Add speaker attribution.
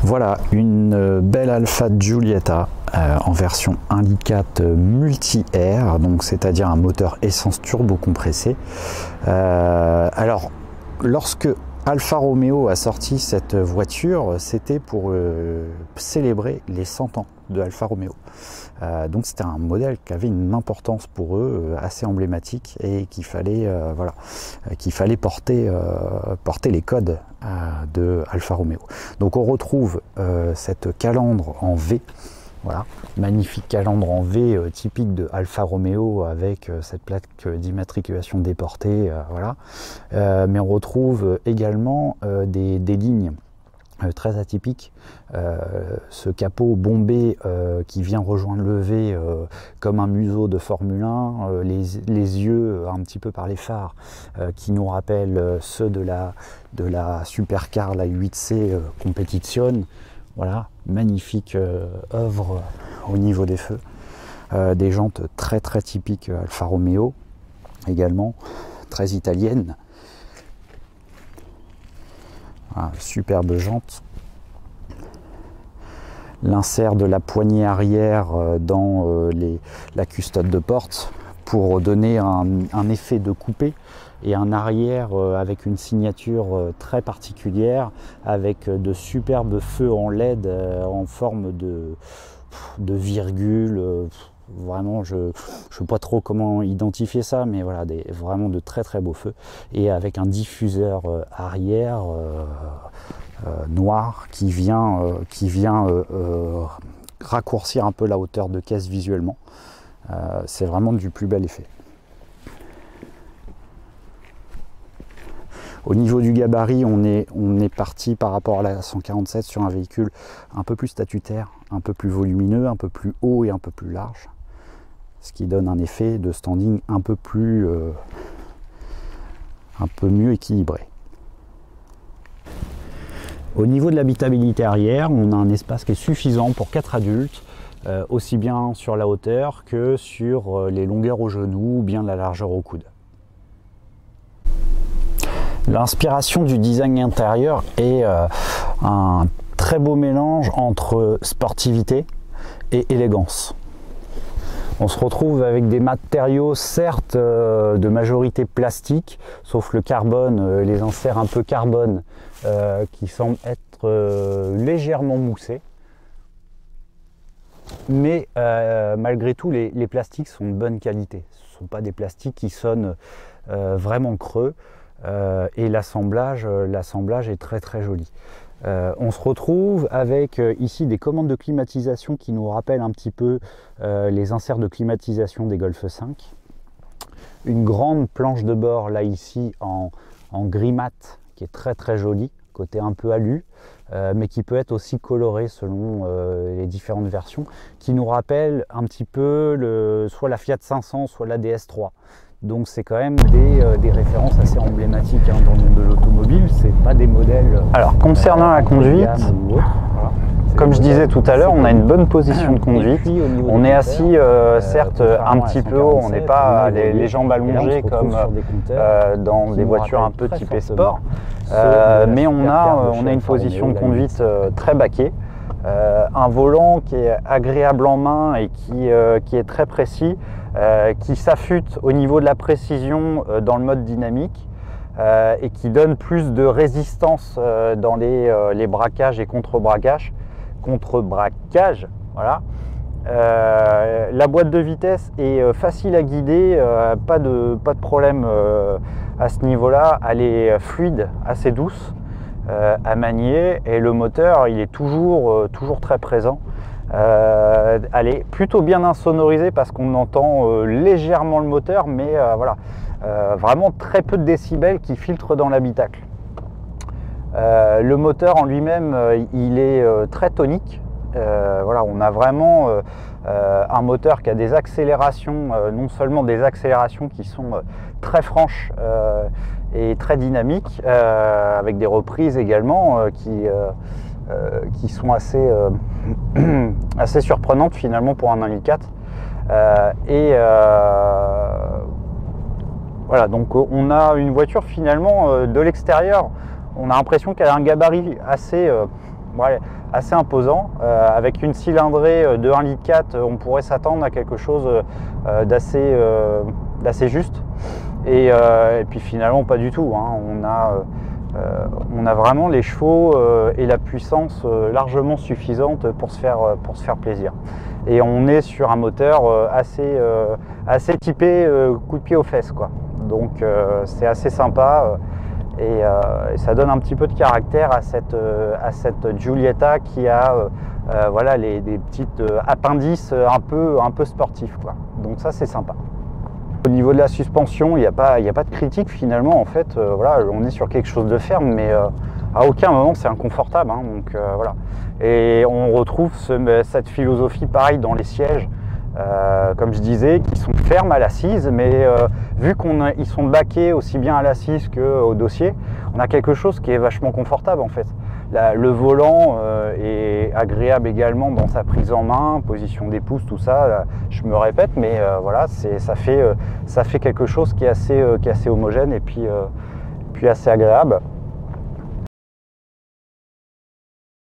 Speaker 1: Voilà une belle Alfa Giulietta en version 1.4 multi-air, donc c'est-à-dire un moteur essence turbo compressé. Alors, lorsque Alfa Romeo a sorti cette voiture, c'était pour célébrer les 100 ans de Alfa Romeo. Donc c'était un modèle qui avait une importance pour eux assez emblématique et qu'il fallait, porter les codes de Alfa Romeo. Donc on retrouve cette calandre en V. Voilà, magnifique calandre en V typique de Alfa Romeo avec cette plaque d'immatriculation déportée, voilà. Mais on retrouve également des lignes très atypiques, ce capot bombé qui vient rejoindre le V comme un museau de Formule 1, les yeux un petit peu par les phares qui nous rappellent ceux de la Supercar, la 8C Competition. Voilà, magnifique œuvre au niveau des feux. Des jantes très typiques Alfa Romeo, également très italiennes. Voilà, superbe jante. L'insert de la poignée arrière dans la custode de porte pour donner un effet de coupé et un arrière avec une signature très particulière, avec de superbes feux en LED en forme de virgule. Vraiment, je ne sais pas trop comment identifier ça, mais voilà, vraiment de très beaux feux, et avec un diffuseur arrière noir qui vient raccourcir un peu la hauteur de caisse visuellement. C'est vraiment du plus bel effet. Au niveau du gabarit, on est parti par rapport à la 147 sur un véhicule un peu plus statutaire, un peu plus volumineux, un peu plus haut et un peu plus large, ce qui donne un effet de standing un peu mieux équilibré. Au niveau de l'habitabilité arrière, on a un espace qui est suffisant pour 4 adultes, aussi bien sur la hauteur que sur les longueurs aux genoux ou bien la largeur au coude. L'inspiration du design intérieur est un très beau mélange entre sportivité et élégance. On se retrouve avec des matériaux certes de majorité plastique, sauf le carbone, les inserts un peu carbone qui semblent être légèrement moussés. Mais malgré tout, les plastiques sont de bonne qualité. Ce ne sont pas des plastiques qui sonnent vraiment creux. Et l'assemblage est très joli. On se retrouve avec ici des commandes de climatisation qui nous rappellent un petit peu les inserts de climatisation des Golf 5. Une grande planche de bord là ici en gris mat qui est très jolie, côté un peu alu, mais qui peut être aussi coloré selon les différentes versions, qui nous rappelle un petit peu soit la Fiat 500 soit la DS3. Donc c'est quand même des références assez emblématiques dans le monde de l'automobile. C'est pas des modèles. Alors concernant la conduite, voilà. Comme je disais tout à l'heure, on a une bonne position de conduite. On est assis certes un petit peu haut, on n'est pas les jambes allongées comme dans des voitures un peu typées sport, mais on a une position de conduite très baquée. Un volant qui est agréable en main et qui est très précis, qui s'affûte au niveau de la précision dans le mode dynamique et qui donne plus de résistance dans les braquages et contre-braquages. Voilà. La boîte de vitesse est facile à guider, pas de problème à ce niveau-là. Elle est fluide, assez douce à manier, et le moteur il est toujours très présent. Elle est plutôt bien insonorisée parce qu'on entend légèrement le moteur, mais voilà, vraiment très peu de décibels qui filtrent dans l'habitacle. Le moteur en lui-même il est très tonique. Voilà, on a vraiment un moteur qui a des accélérations, non seulement des accélérations qui sont très franches et très dynamiques, avec des reprises également qui sont assez surprenantes finalement pour un 1.4. Voilà, donc on a une voiture finalement de l'extérieur, on a l'impression qu'elle a un gabarit assez ouais, assez imposant. Avec une cylindrée de 1,4 litre, on pourrait s'attendre à quelque chose d'assez juste. Et puis finalement, pas du tout, hein. On a vraiment les chevaux et la puissance largement suffisante pour se faire plaisir. Et on est sur un moteur assez typé coup de pied aux fesses, quoi. Donc c'est assez sympa et ça donne un petit peu de caractère à cette Giulietta qui a voilà, des petites appendices un peu sportifs, quoi. Donc ça, c'est sympa. Au niveau de la suspension, il n'y a pas de critique finalement. En fait, voilà, on est sur quelque chose de ferme, mais à aucun moment c'est inconfortable, hein. Donc voilà. Et on retrouve cette philosophie pareil dans les sièges, comme je disais, qui sont fermes à l'assise, mais vu qu'ils sont baqués aussi bien à l'assise qu'au dossier, on a quelque chose qui est vachement confortable en fait. Le volant est agréable également dans sa prise en main, position des pouces, tout ça. Là, je me répète, mais voilà, ça fait quelque chose qui est assez homogène et puis assez agréable.